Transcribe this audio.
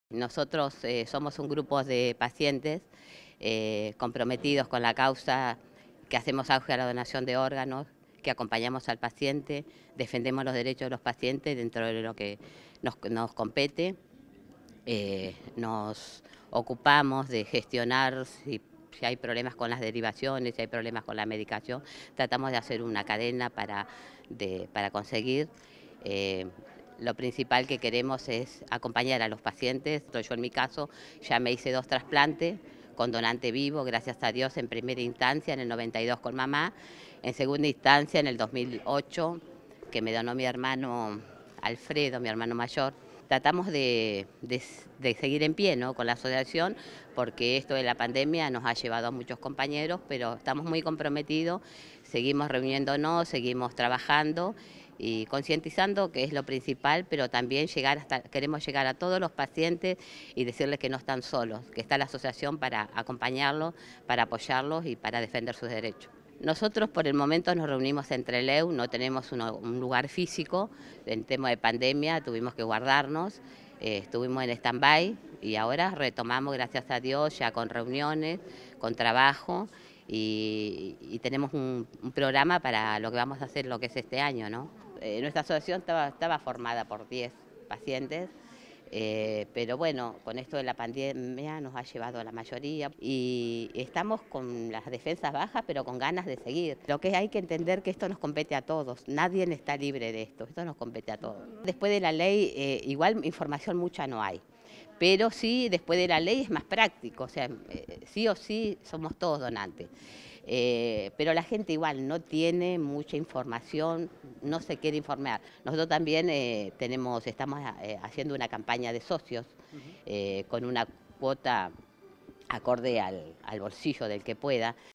Nosotros somos un grupo de pacientes comprometidos con la causa, que hacemos auge a la donación de órganos, que acompañamos al paciente, defendemos los derechos de los pacientes dentro de lo que nos compete. Nos ocupamos de gestionar si hay problemas con las derivaciones, si hay problemas con la medicación. Tratamos de hacer una cadena para conseguir. eh, lo principal que queremos es acompañar a los pacientes. Yo en mi caso ya me hice 2 trasplantes con donante vivo, gracias a Dios, en primera instancia en el 92 con mamá, en segunda instancia en el 2008, que me donó mi hermano Alfredo, mi hermano mayor. Tratamos de seguir en pie, ¿no?, con la asociación, porque esto de la pandemia nos ha llevado a muchos compañeros, pero estamos muy comprometidos, seguimos reuniéndonos, seguimos trabajando y concientizando, que es lo principal, pero también queremos llegar a todos los pacientes y decirles que no están solos, que está la asociación para acompañarlos, para apoyarlos y para defender sus derechos. Nosotros por el momento nos reunimos en Trelew, no tenemos un lugar físico. En tema de pandemia tuvimos que guardarnos, estuvimos en stand-by y ahora retomamos, gracias a Dios, ya con reuniones, con trabajo y tenemos un programa para lo que vamos a hacer, lo que es este año, ¿no? Nuestra asociación estaba formada por 10 pacientes. Pero bueno, con esto de la pandemia nos ha llevado a la mayoría y estamos con las defensas bajas, pero con ganas de seguir. Lo que hay que entender que esto nos compete a todos, nadie está libre de esto nos compete a todos. Después de la ley, igual información mucha no hay, pero sí, después de la ley es más práctico, o sea, sí o sí somos todos donantes. Pero la gente igual no tiene mucha información, no se quiere informar. Nosotros también estamos haciendo una campaña de socios con una cuota acorde al bolsillo del que pueda.